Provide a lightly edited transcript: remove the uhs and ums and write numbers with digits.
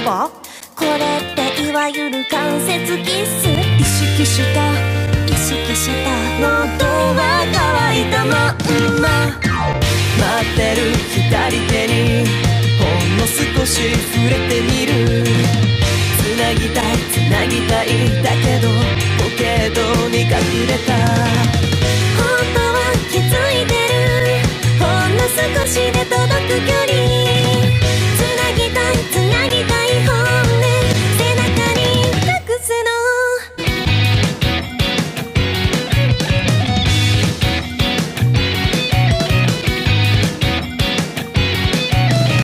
ば？ これっていわゆる関節キス。意識した喉は渇いたまんま待ってる左手にほんの少し触れてみる。つなぎたいだけどポケットに隠れた。本当は気づいてる。ほんの少しで届く距離